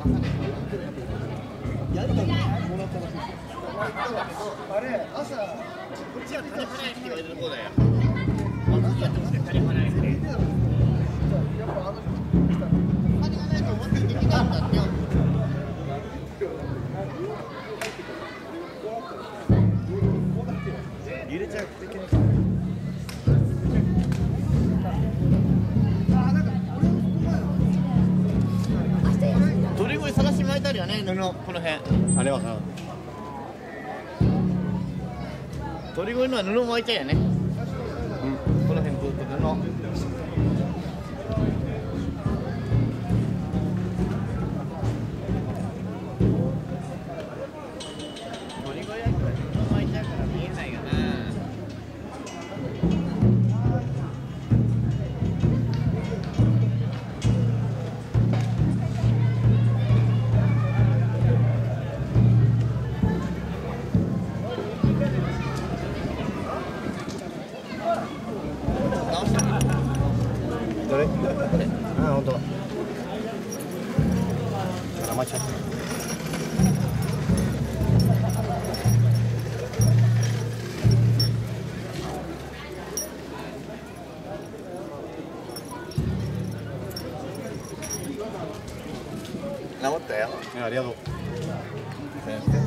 やるのにもらったらしい。あれ朝こっちは金払えって言われるとこだよ。こっちは金払えって。やっぱ金がないと思ってできないんだって。入れちゃう的な。鳥越探し巻いてあるよね、布、この辺。あれはさ。鳥越のは布巻いちゃうよね。うん、この辺ずっと布。鳥越焼きは布巻いちゃうから見えないよな。どれ？これ。あ、本当だ。絡まっちゃった。治ったよ。ありがとう。先生。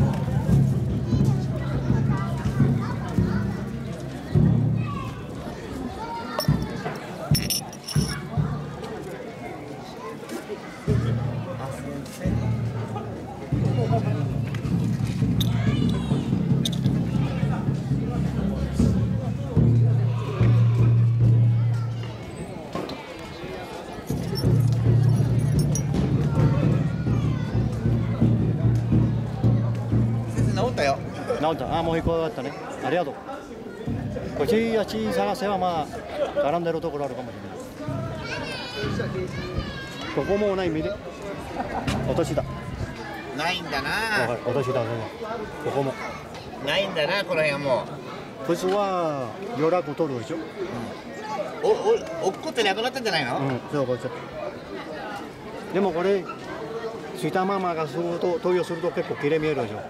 治ったよ。 治った。あ、もう一個だったね。ありがとう。こっちやち探せばまあ絡んでるところあるかもしれない。ここもない見で。落としだ。 ないんだな。 落としだね。ここも。 ないんだな、この辺はもう。 こいつは予約取るでしょ。 おっこってなくなったんじゃないの？ うん、そうこいつ。でもこれついたままがすると投与すると結構きれい見えるでしょ。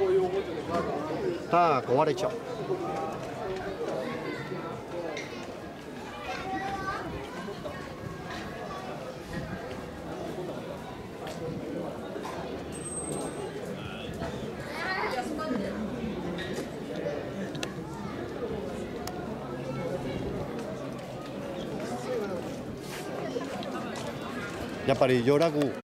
ただ壊れちゃう。やっぱり予約